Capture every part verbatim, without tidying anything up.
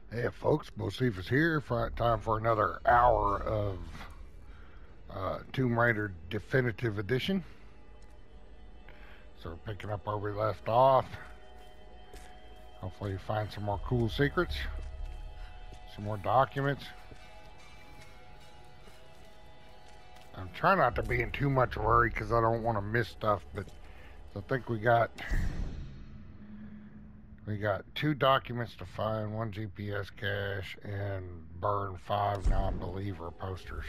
Hey, folks, Bocephus here. For time for another hour of uh, Tomb Raider Definitive Edition. So we're picking up where we left off. Hopefully, find some more cool secrets, some more documents. I'm trying not to be in too much worry because I don't want to miss stuff, but I think we got we got two documents to find, one G P S cache, and burn five non-believer posters.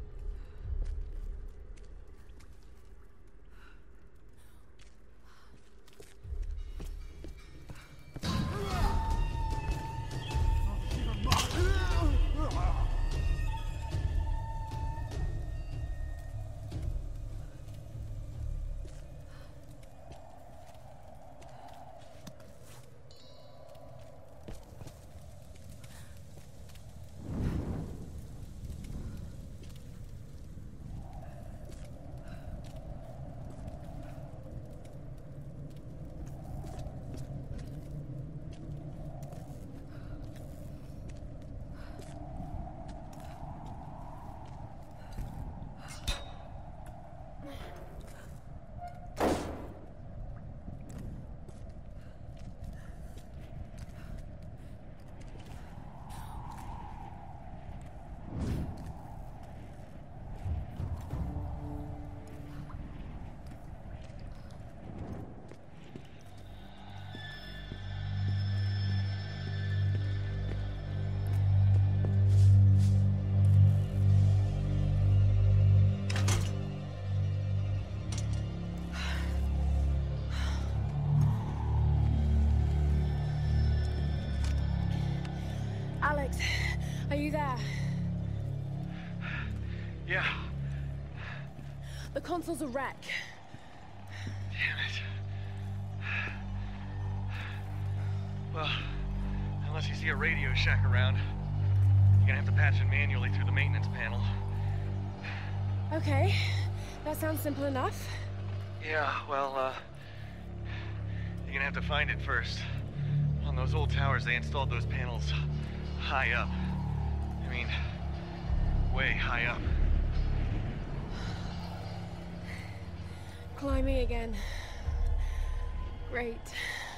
Alex, are you there? Yeah. The console's a wreck. Damn it. Well, unless you see a Radio Shack around, you're gonna have to patch it manually through the maintenance panel. Okay, that sounds simple enough. Yeah, well, uh... you're gonna have to find it first. On those old towers, they installed those panels high up. I mean, way high up. Climbing again. Great.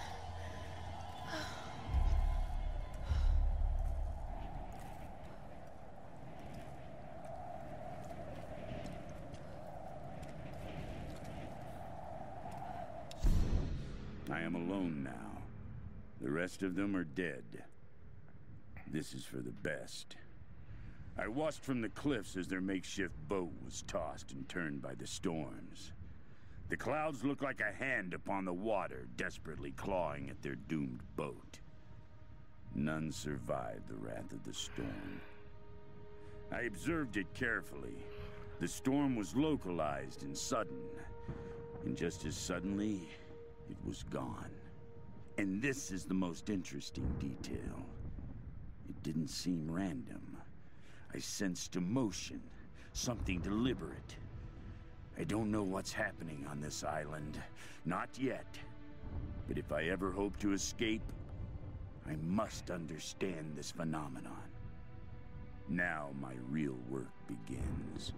I am alone now. The rest of them are dead. This is for the best. I watched from the cliffs as their makeshift boat was tossed and turned by the storms. The clouds looked like a hand upon the water, desperately clawing at their doomed boat. None survived the wrath of the storm. I observed it carefully. The storm was localized and sudden, and just as suddenly, it was gone. And this is the most interesting detail. It didn't seem random. I sensed emotion, something deliberate. I don't know what's happening on this island. Not yet. But if I ever hope to escape, I must understand this phenomenon. Now my real work begins.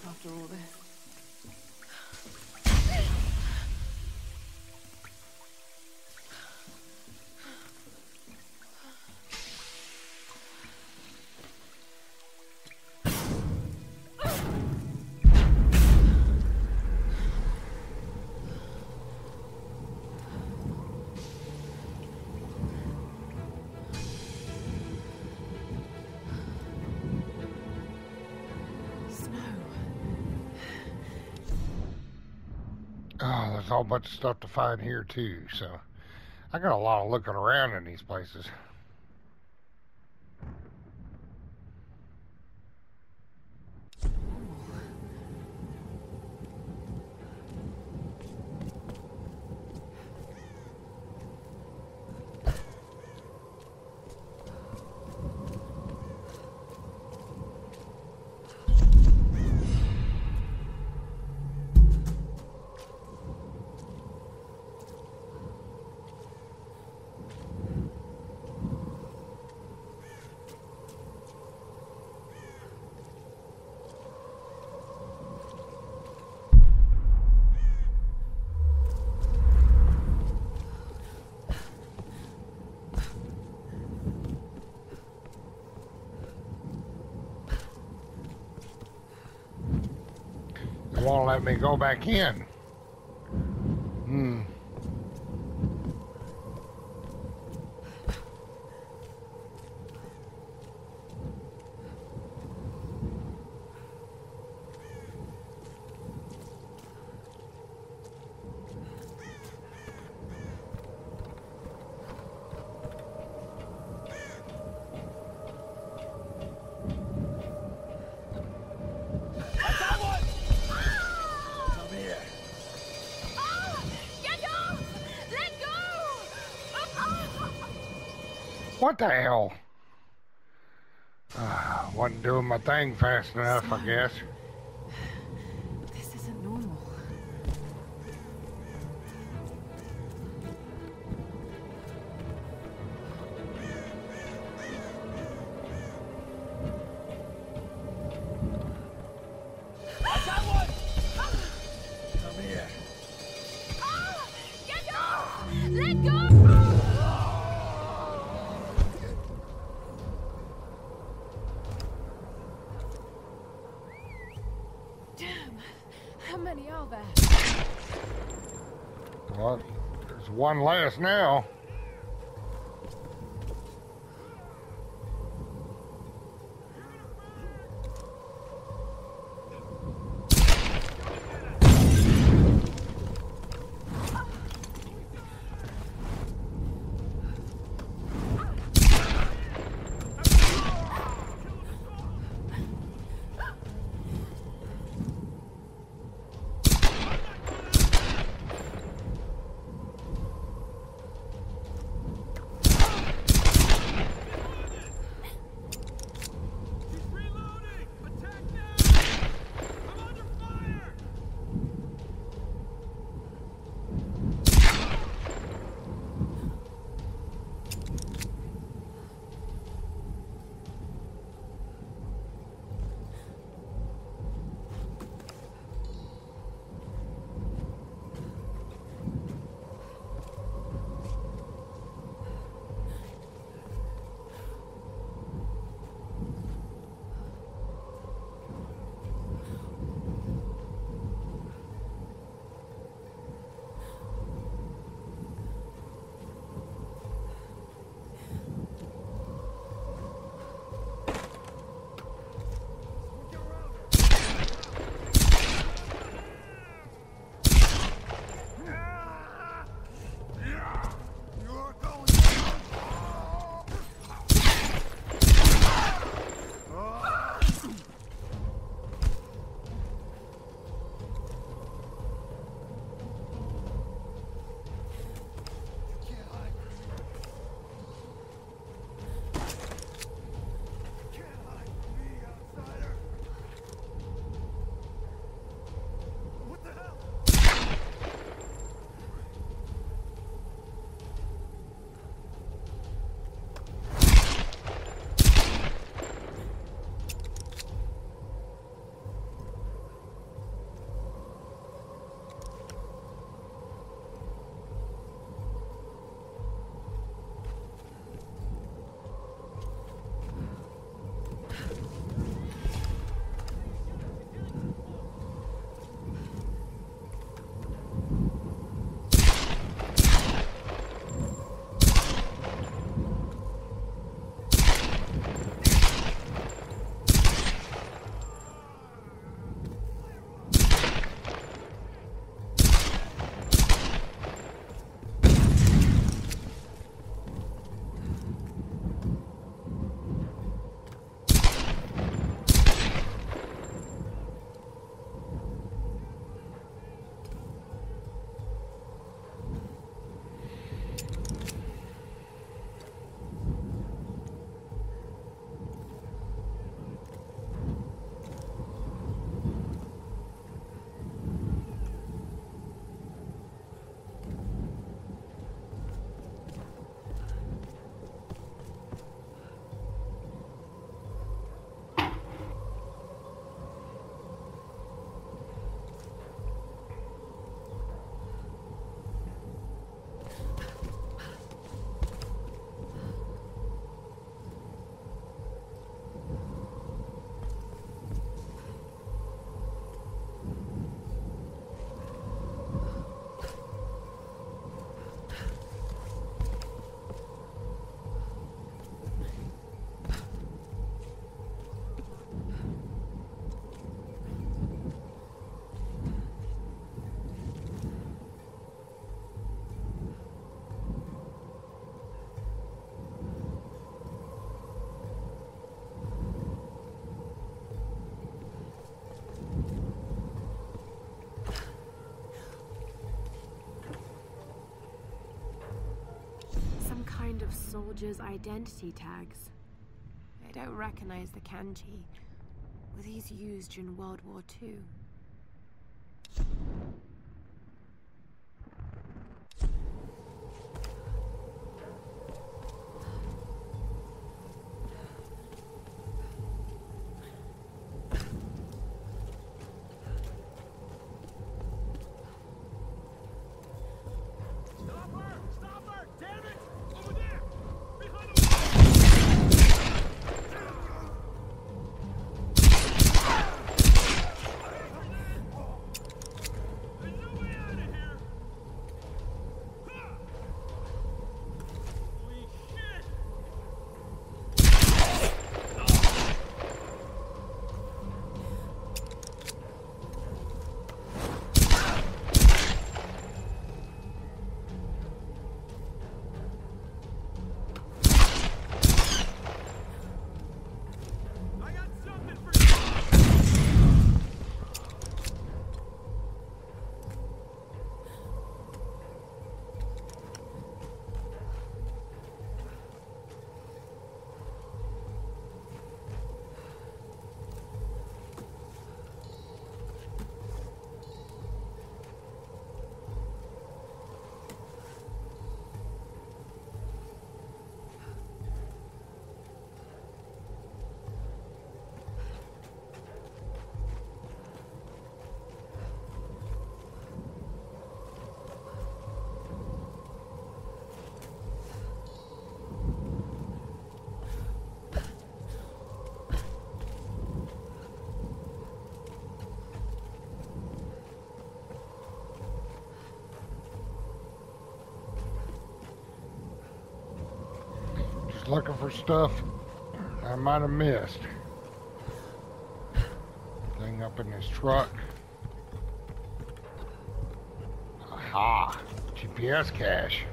After all this. Oh, there's a whole bunch of stuff to find here too, so I got a lot of looking around in these places. Won't let me go back in. Hmm. What the hell? Uh, wasn't doing my thing fast enough, I guess. This isn't normal. I got one! Come here. Ah! Get off! Let go! How many are there? Well, there's one less now. Those soldiers' identity tags. I don't recognize the kanji. Were these used during World War Two? Looking for stuff I might have missed. Thing up in this truck. Aha! G P S cache.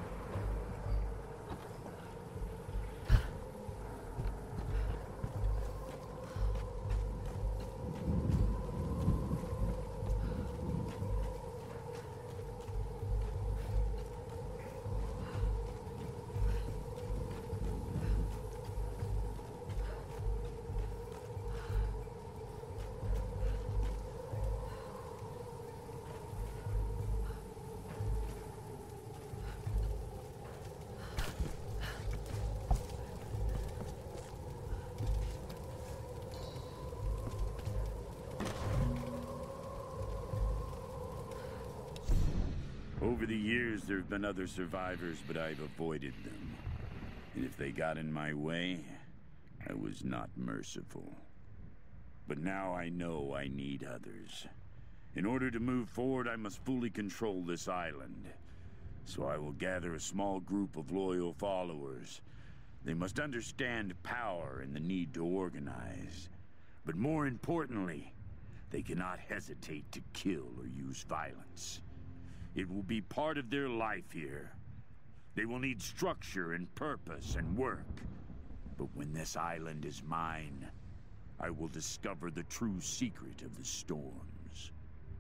Over the years, there have been other survivors, but I've avoided them. And if they got in my way, I was not merciful. But now I know I need others. In order to move forward, I must fully control this island. So I will gather a small group of loyal followers. They must understand power and the need to organize. But more importantly, they cannot hesitate to kill or use violence. It will be part of their life here. They will need structure and purpose and work. But when this island is mine, I will discover the true secret of the storms.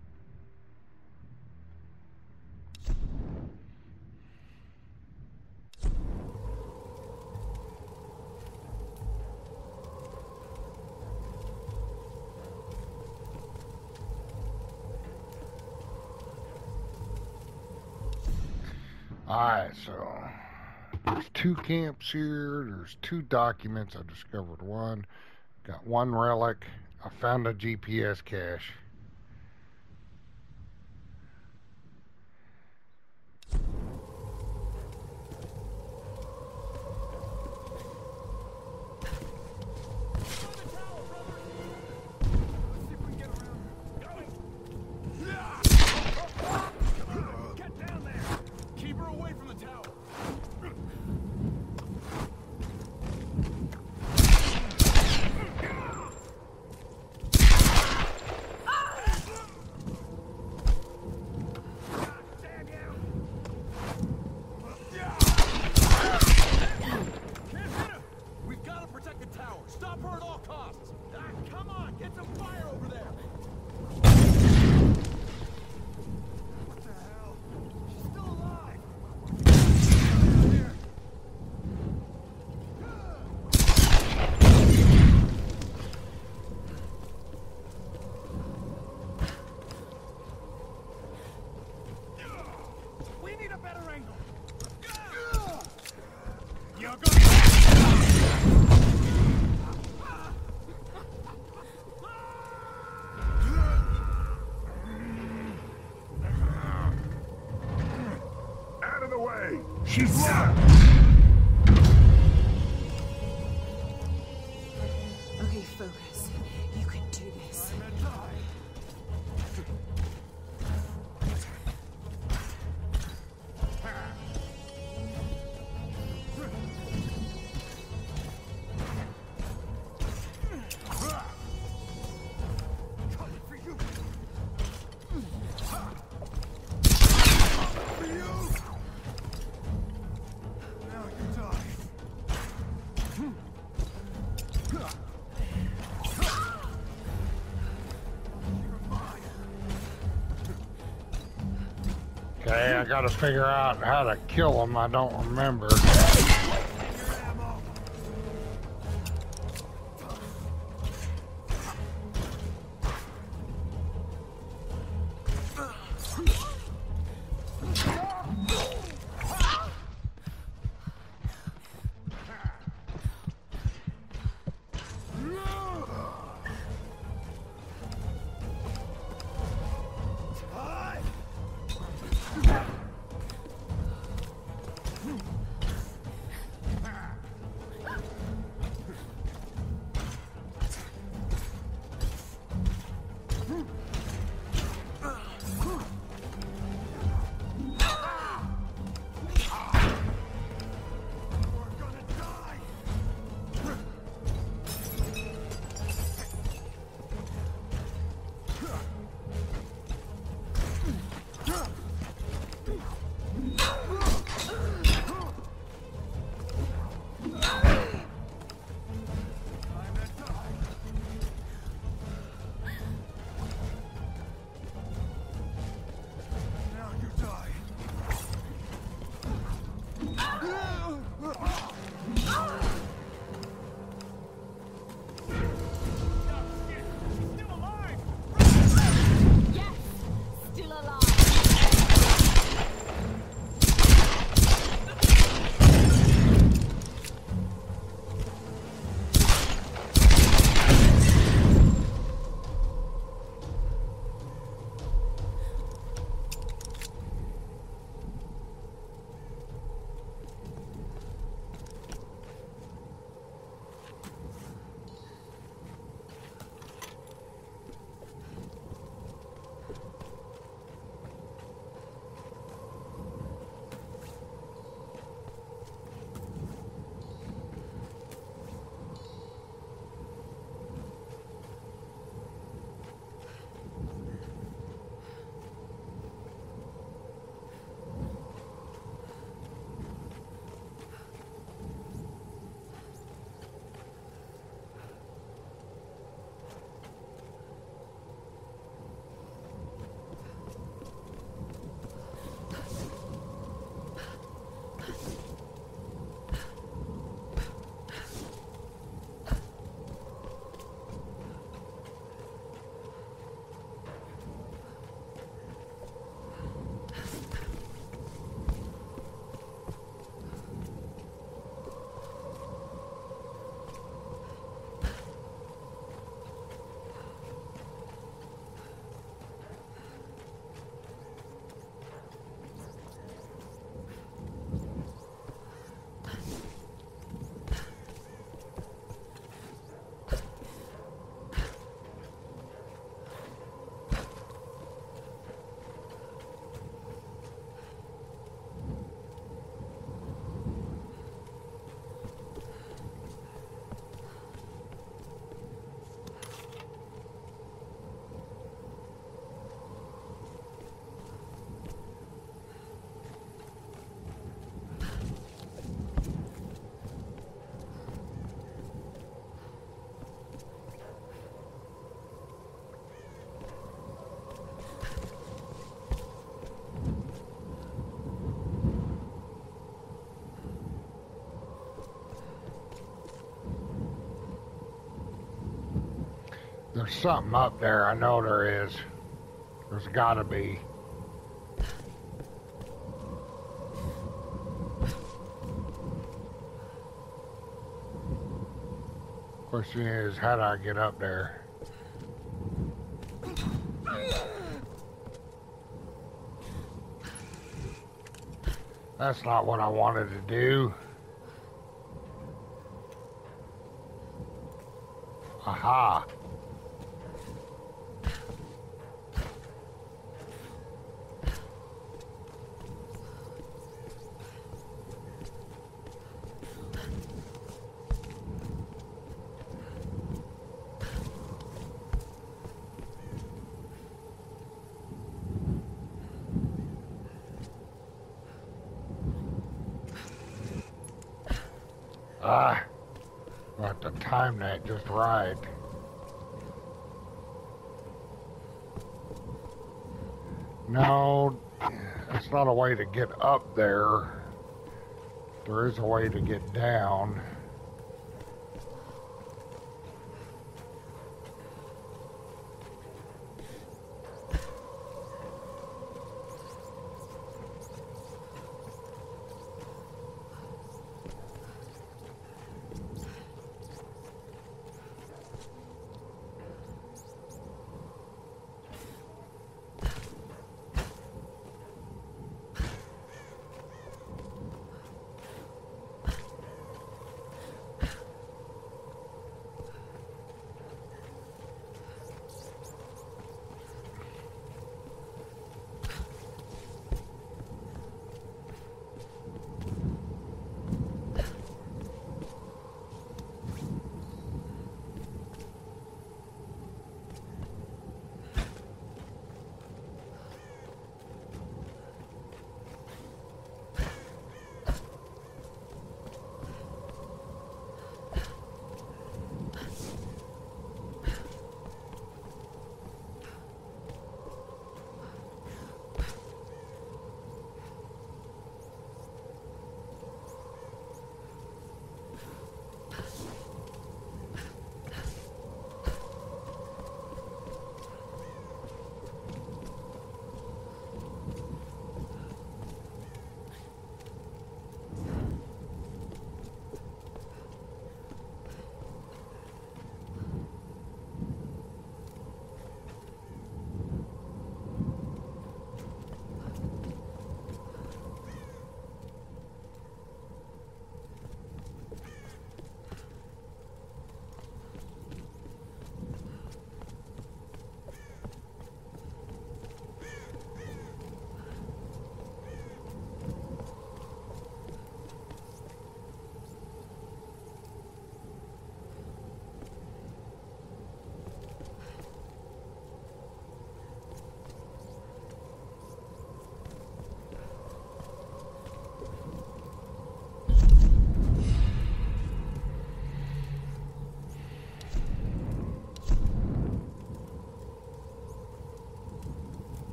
Alright, so there's two camps here. There's two documents. I discovered one. Got one relic. I found a G P S cache. better angle. You're going. Out of the way! She's locked! Okay, focus. You can do this. Okay, I gotta figure out how to kill him. I don't remember. There's something up there. I know there is. There's gotta be. Question is, how do I get up there? That's not what I wanted to do. Aha. Ah, I'll have to time that just right. No, that's not a way to get up there. There is a way to get down.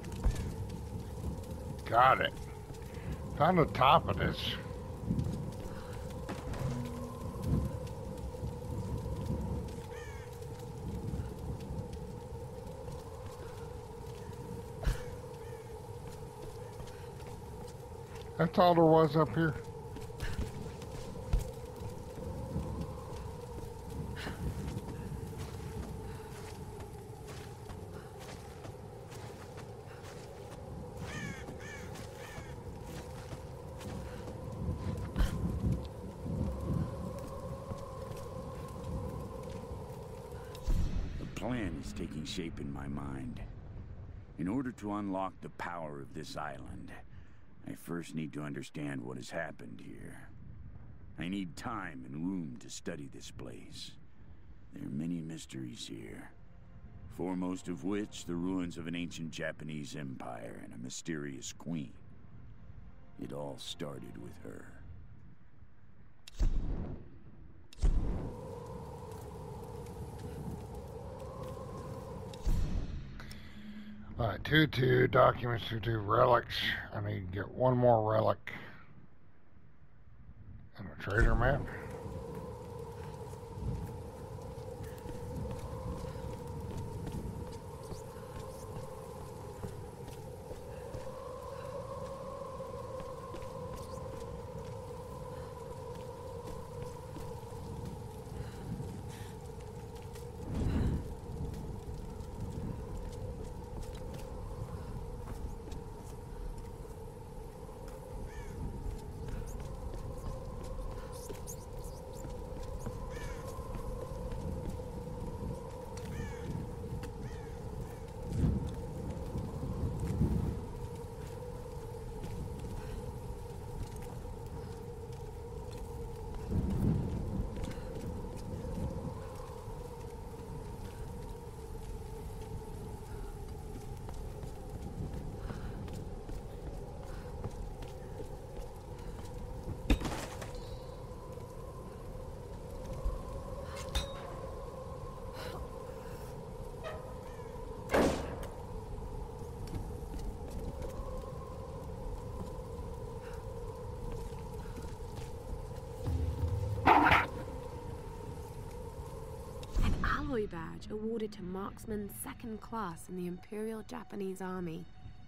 Got it. Found the top of this. That's all there was up here. A plan is taking shape in my mind. In order to unlock the power of this island, I first need to understand what has happened here. I need time and room to study this place. There are many mysteries here, foremost of which the ruins of an ancient Japanese empire and a mysterious queen. It all started with her. Alright, two two, documents two two, relics. I need to get one more relic. And a treasure map. Alloy badge awarded to marksman second class in the Imperial Japanese Army.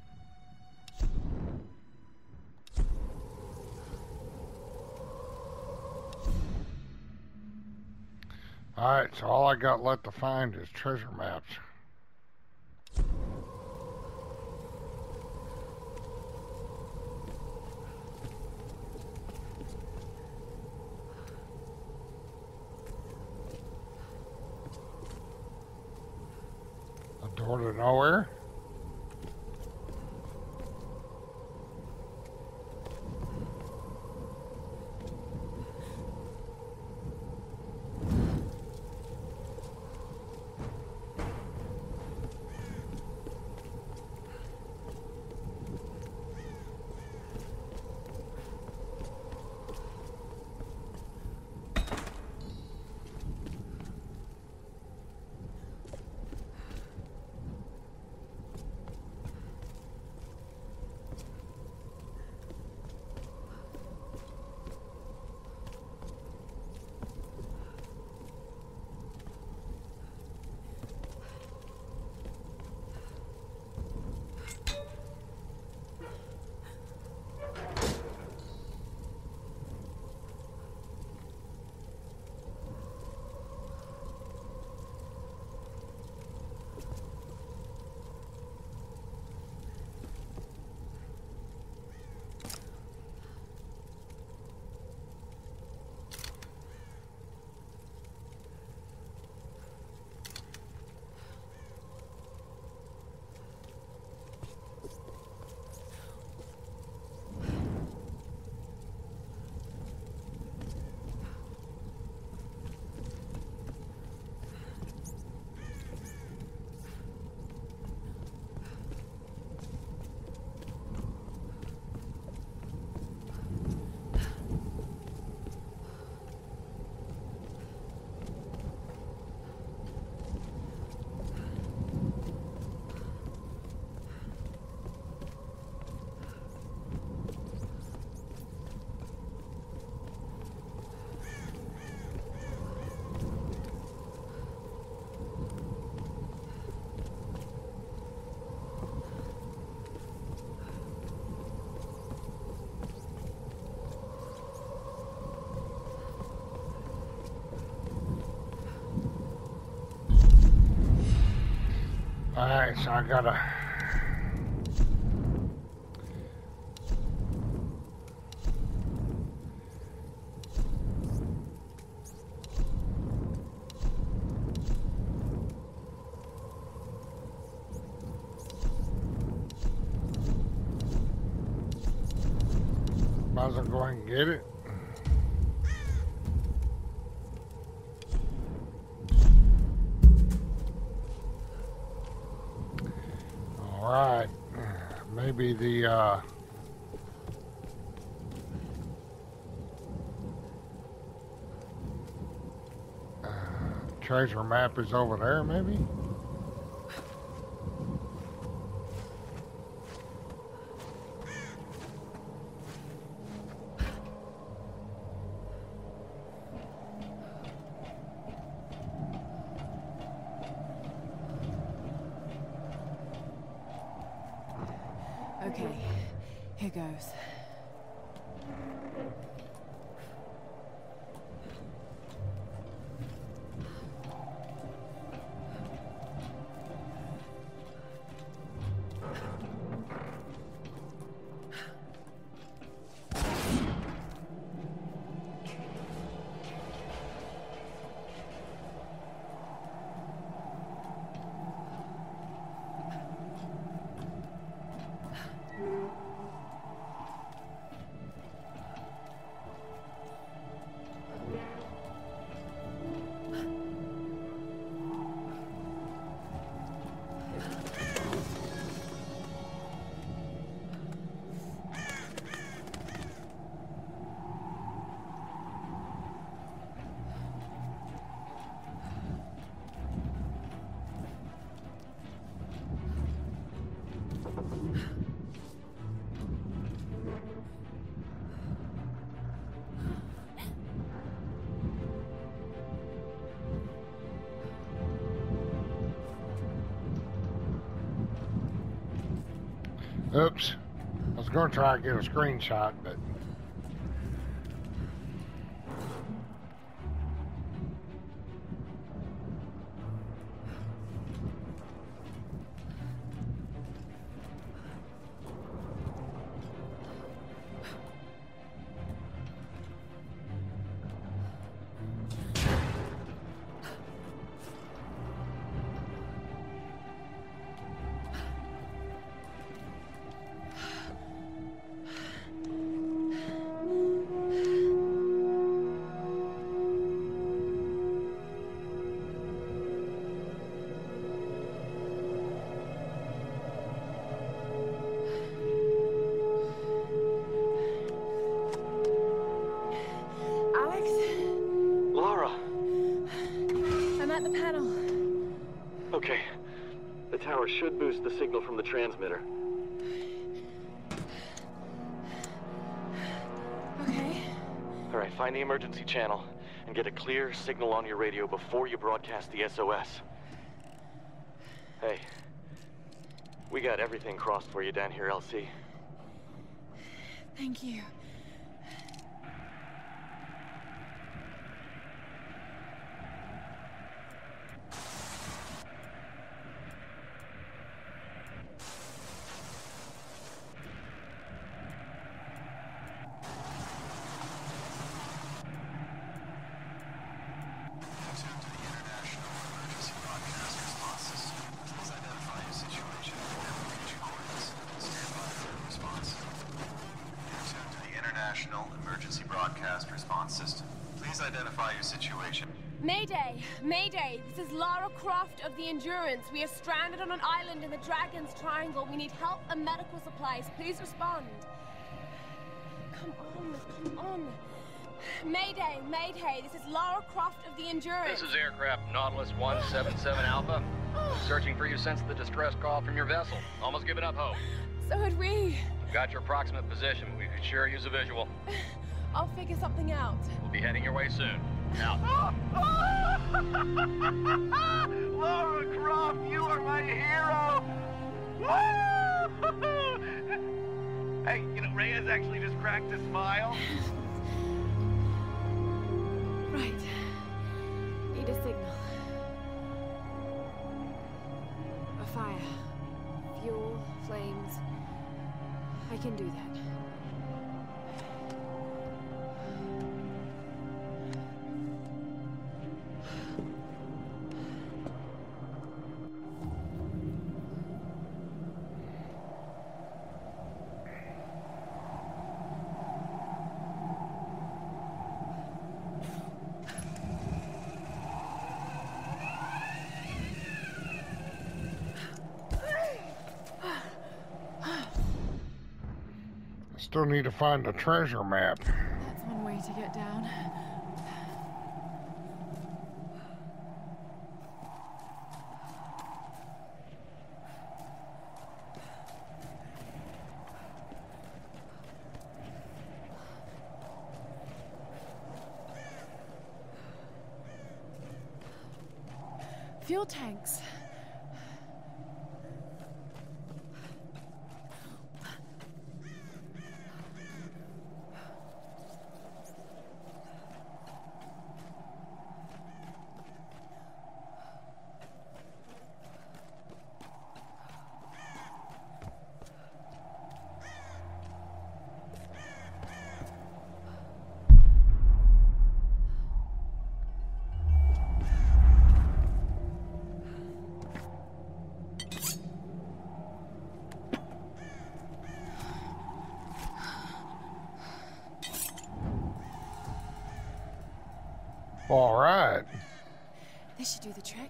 Alright, so all I got left to find is treasure maps. A door to nowhere? Alright, so I gotta... Might as well go ahead and get it. Alright, maybe the uh, uh, treasure map is over there, maybe? Okay, here goes. Oops. I was going to try to get a screenshot, but... Okay. The tower should boost the signal from the transmitter. Okay. All right, find the emergency channel and get a clear signal on your radio before you broadcast the S O S. Hey, we got everything crossed for you down here, L C. Thank you. Emergency Broadcast Response System. Please identify your situation. Mayday! Mayday! This is Lara Croft of the Endurance. We are stranded on an island in the Dragon's Triangle. We need help and medical supplies. Please respond. Come on, come on. Mayday! Mayday! This is Lara Croft of the Endurance. This is aircraft Nautilus one seven seven Alpha. Searching for you since the distress call from your vessel. Almost given up hope. So had we. Got your approximate position. We could sure use a visual. I'll figure something out. We'll be heading your way soon. Out. Lara Croft, you are my hero! Hey, you know, Reyes actually just cracked a smile. Right. Need a signal. A fire. fuel, flames. I can do that. Still need to find a treasure map. That's one way to get down. Fuel tanks. All right. This should do the trick.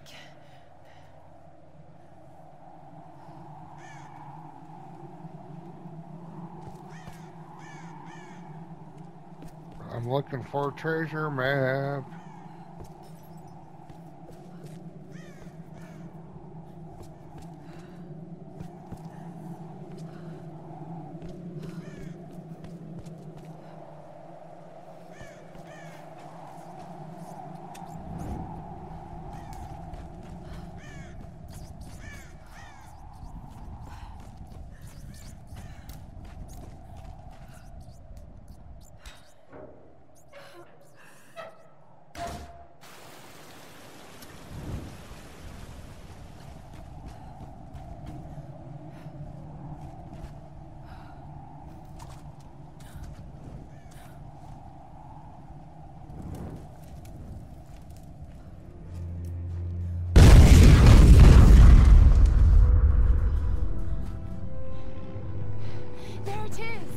I'm looking for a treasure map. There it is!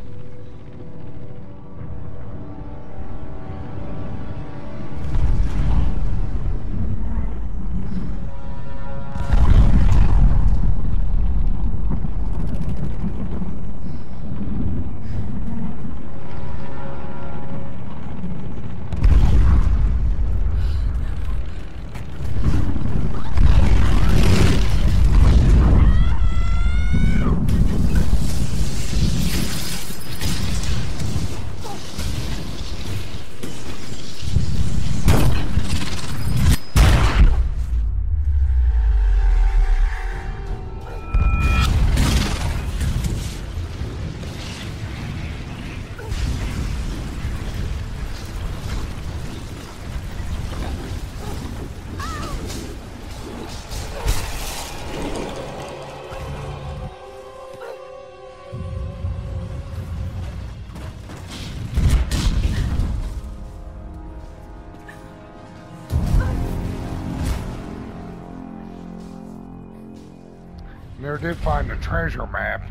Never did find the treasure map.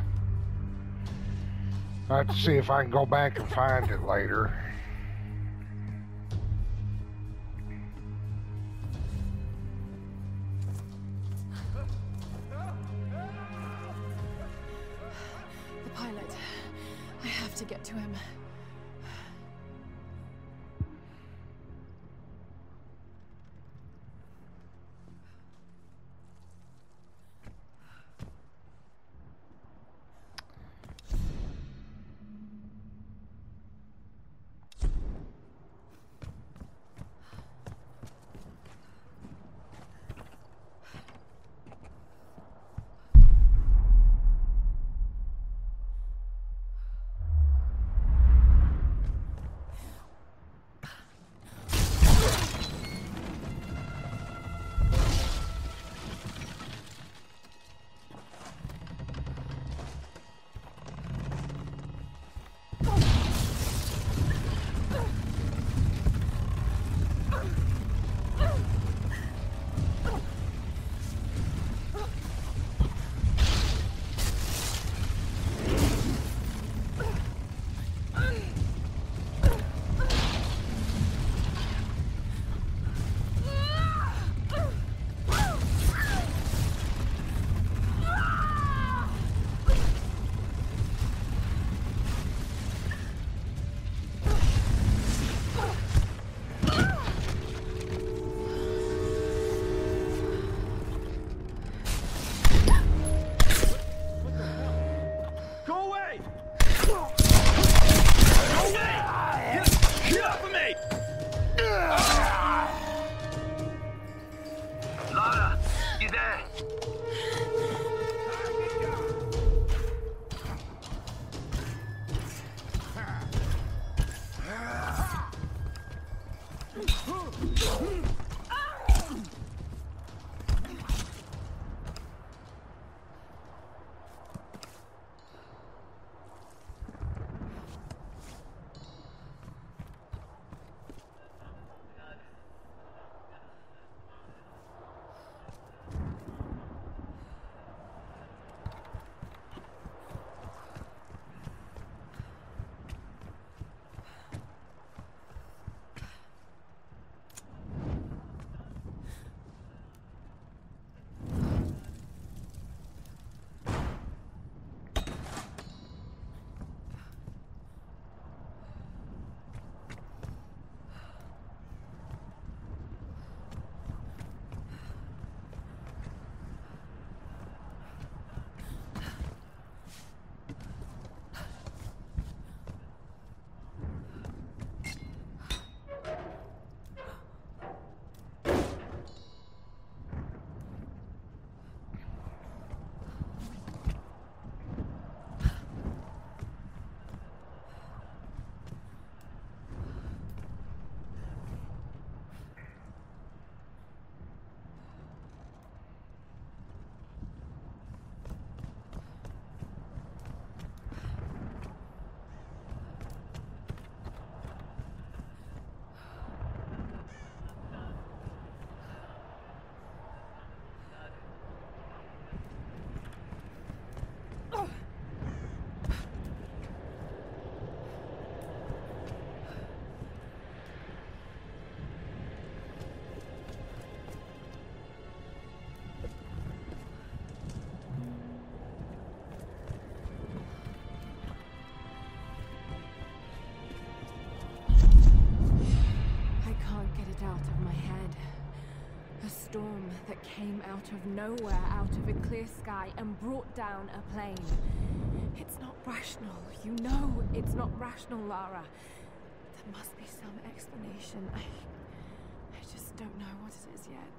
I'll have to see if I can go back and find it later. The pilot. I have to get to him. came out of nowhere, out of a clear sky, and brought down a plane. It's not rational. You know it's not rational, Lara. There must be some explanation. I... I just don't know what it is yet.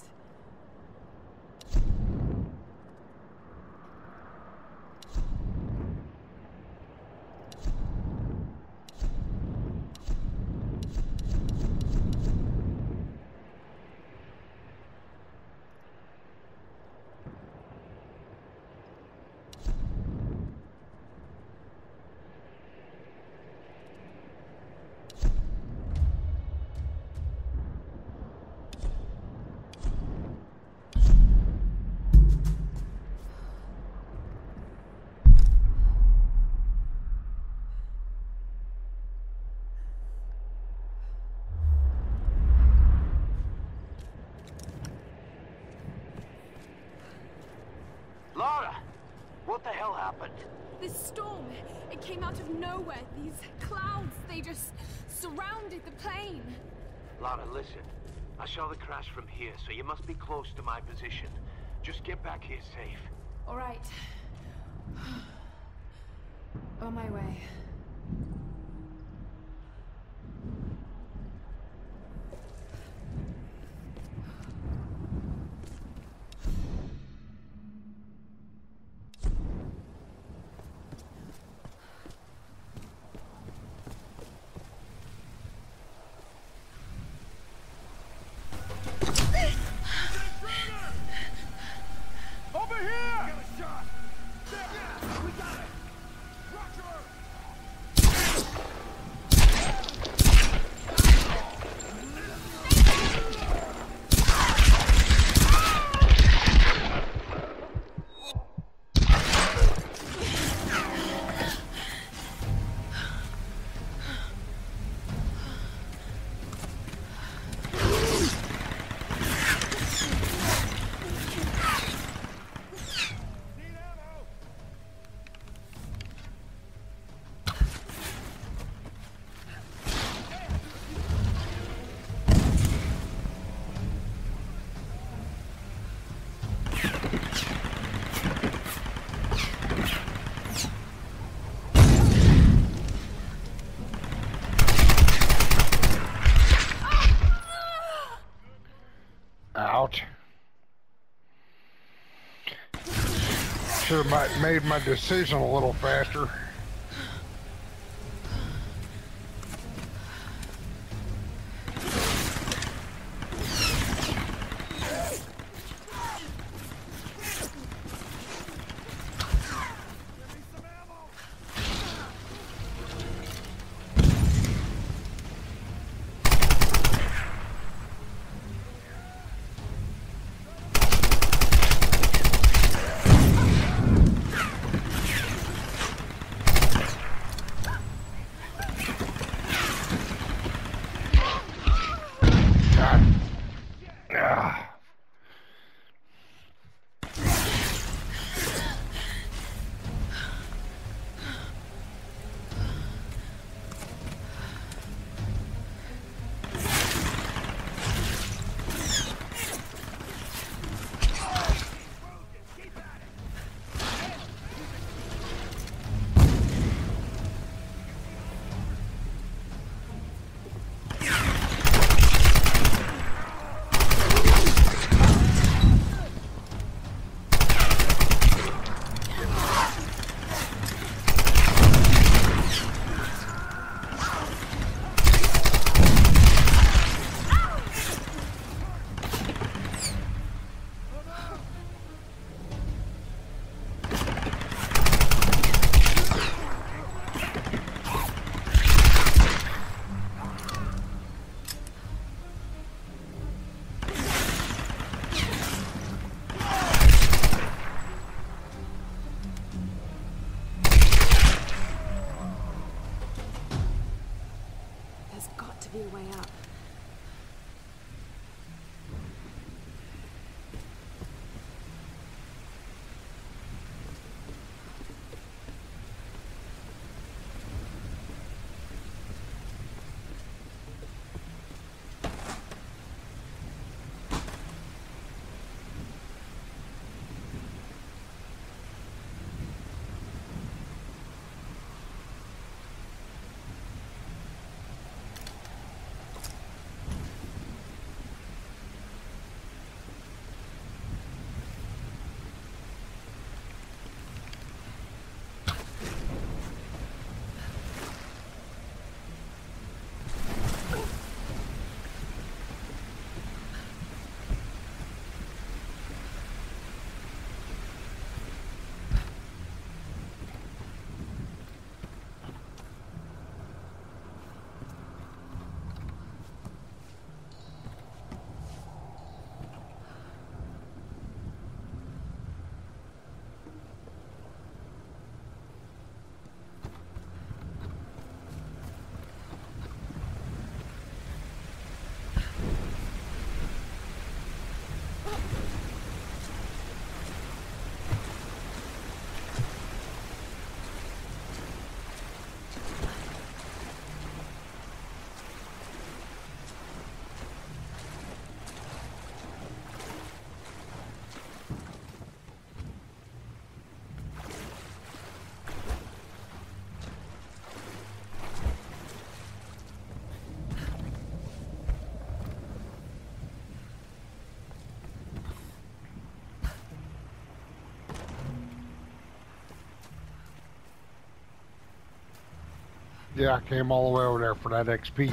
Lara! What the hell happened? This storm, it came out of nowhere. These clouds, they just surrounded the plane. Lara, listen. I saw the crash from here, so you must be close to my position. Just get back here safe. All right. On my way. Over here! Got a shot! There! We got it! Ouch. Should have made my decision a little faster. Be a way up. Yeah, I came all the way over there for that X P.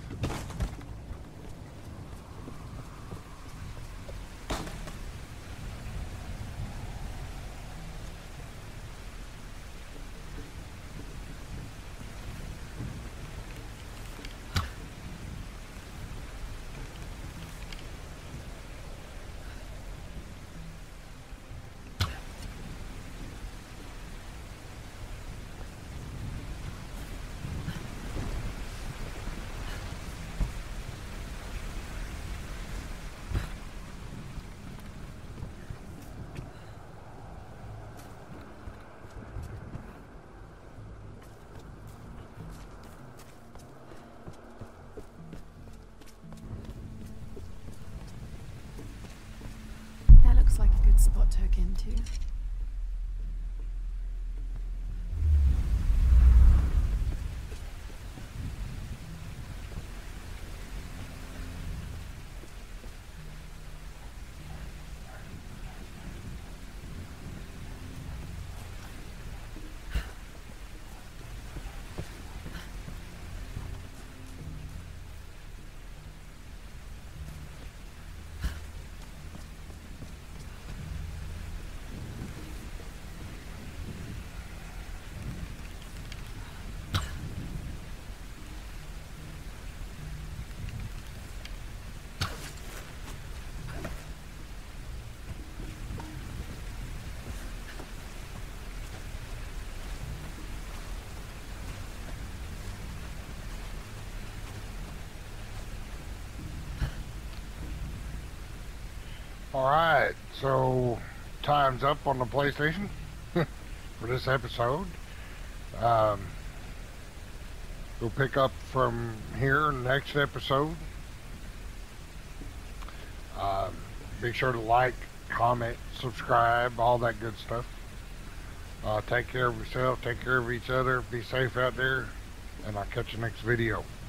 That looks like a good spot to hook into. Alright, so time's up on the PlayStation for this episode. Um, we'll pick up from here in the next episode. Um, be sure to like, comment, subscribe, all that good stuff. Uh, take care of yourself, take care of each other, be safe out there, and I'll catch you next video.